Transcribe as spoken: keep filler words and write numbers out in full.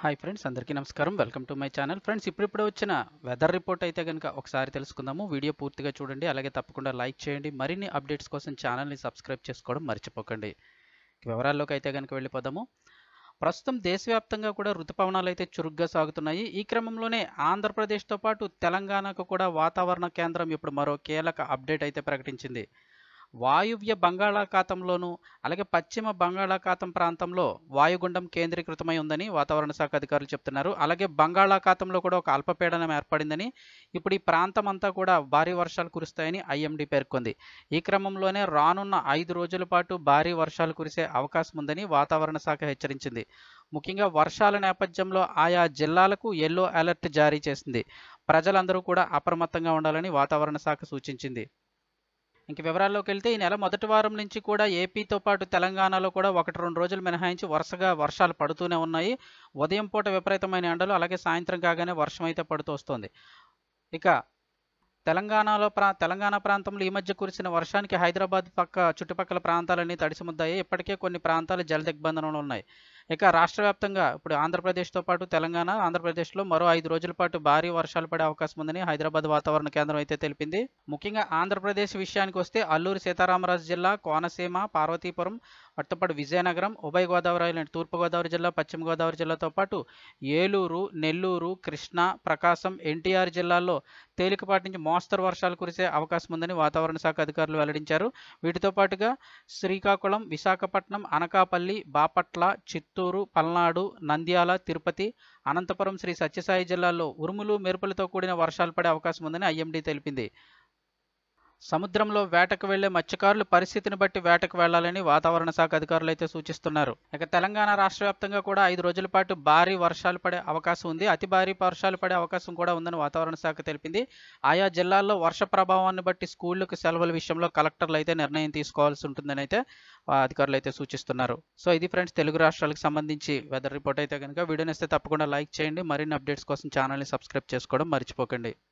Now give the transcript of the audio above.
Hi friends, అందరికీ నమస్కారం. Welcome to my channel. Friends, ఇప్పుడిప్పుడే వచ్చిన వెదర్ రిపోర్ట్ అయితే కనుక ఒకసారి తెలుసుకుందాము. వీడియో పూర్తిగా చూడండి, అలాగే తప్పకుండా లైక్ చేయండి. మరిన్ని అప్డేట్స్ కోసం ఛానల్ని సబ్స్క్రైబ్ చేసుకోవడం మర్చిపోకండి. వివరాల్లోకి అయితే కనుక వెళ్ళిపోదాము. ప్రస్తుతం దేశవ్యాప్తంగా కూడా రుతుపవనాలు అయితే చురుగ్గా సాగుతున్నాయి. ఈ క్రమంలోనే ఆంధ్రప్రదేశ్తో పాటు తెలంగాణకు కూడా వాతావరణ కేంద్రం ఇప్పుడు మరో కీలక అప్డేట్ అయితే ప్రకటించింది. వాయువ్య బంగాళాఖాతంలోను అలాగే పశ్చిమ బంగాళాఖాతం ప్రాంతంలో వాయుగుండం కేంద్రీకృతమై ఉందని వాతావరణ శాఖ అధికారులు చెప్తున్నారు. అలాగే బంగాళాఖాతంలో కూడా ఒక అల్పపీడనం ఏర్పడిందని, ఇప్పుడు ఈ ప్రాంతం అంతా కూడా భారీ వర్షాలు కురుస్తాయని ఐఎండీ పేర్కొంది. ఈ క్రమంలోనే రానున్న ఐదు రోజుల పాటు భారీ వర్షాలు కురిసే అవకాశం ఉందని వాతావరణ శాఖ హెచ్చరించింది. ముఖ్యంగా వర్షాల నేపథ్యంలో ఆయా జిల్లాలకు ఎల్లో అలర్ట్ జారీ చేసింది. ప్రజలందరూ కూడా అప్రమత్తంగా ఉండాలని వాతావరణ శాఖ సూచించింది. ఇంక వివరాల్లోకి వెళ్తే, ఈ నెల మొదటి వారం నుంచి కూడా ఏపీతో పాటు తెలంగాణలో కూడా ఒకటి రెండు రోజులు మినహాయించి వరుసగా వర్షాలు పడుతూనే ఉన్నాయి. ఉదయం పూట విపరీతమైన ఎండలు, అలాగే సాయంత్రం కాగానే వర్షం అయితే పడుతూ వస్తుంది. ఇక తెలంగాణలో ప్రా తెలంగాణ ప్రాంతంలో ఈ మధ్య కురిసిన వర్షానికి హైదరాబాద్ పక్క చుట్టుపక్కల ప్రాంతాలన్నీ తడిసిముద్దాయి. ఇప్పటికే కొన్ని ప్రాంతాలు జల దిగ్బంధనంలో ఉన్నాయి. ఇక రాష్ట్ర వ్యాప్తంగా ఇప్పుడు ఆంధ్రప్రదేశ్తో పాటు తెలంగాణ, ఆంధ్రప్రదేశ్లో మరో ఐదు రోజుల పాటు భారీ వర్షాలు పడే అవకాశం ఉందని హైదరాబాద్ వాతావరణ కేంద్రం అయితే తెలిపింది. ముఖ్యంగా ఆంధ్రప్రదేశ్ విషయానికి వస్తే అల్లూరి సీతారామరాజు జిల్లా, కోనసీమ, పార్వతీపురం, వాటితోపాటు విజయనగరం, ఉభయ గోదావరి, తూర్పుగోదావరి జిల్లా, పశ్చిమ గోదావరి జిల్లాతో పాటు ఏలూరు, నెల్లూరు, కృష్ణా, ప్రకాశం, ఎన్టీఆర్ జిల్లాల్లో తేలికపాటి నుంచి మోస్తరు వర్షాలు కురిసే అవకాశం ఉందని వాతావరణ శాఖ అధికారులు వెల్లడించారు. వీటితో పాటుగా శ్రీకాకుళం, విశాఖపట్నం, అనకాపల్లి, బాపట్ల, చిత్తూరు, పల్నాడు, నంద్యాల, తిరుపతి, అనంతపురం, శ్రీ సత్యసాయి జిల్లాల్లో ఉరుములు మెరుపులతో కూడిన వర్షాలు పడే అవకాశం ఉందని ఐఎండీ తెలిపింది. సముద్రంలో వేటకు వెళ్లే మత్స్యకారులు పరిస్థితిని బట్టి వేటకు వెళ్లాలని వాతావరణ శాఖ అధికారులు అయితే సూచిస్తున్నారు. ఇక తెలంగాణ రాష్ట్ర వ్యాప్తంగా కూడా ఐదు రోజుల పాటు భారీ వర్షాలు పడే అవకాశం ఉంది. అతి భారీ వర్షాలు పడే అవకాశం కూడా ఉందని వాతావరణ శాఖ తెలిపింది. ఆయా జిల్లాల్లో వర్ష ప్రభావాన్ని బట్టి స్కూళ్లకు సెలవుల విషయంలో కలెక్టర్లు అయితే నిర్ణయం తీసుకోవాల్సి ఉంటుందని అయితే అధికారులు అయితే సూచిస్తున్నారు. సో ఇది ఫ్రెండ్స్, తెలుగు రాష్ట్రాలకు సంబంధించి వెదర్ రిపోర్ట్ అయితే కనుక వీడియోని ఇస్తే తప్పకుండా లైక్ చేయండి. మరిన్ని అప్డేట్స్ కోసం ఛానల్ని సబ్స్క్రైబ్ చేసుకోవడం మర్చిపోకండి.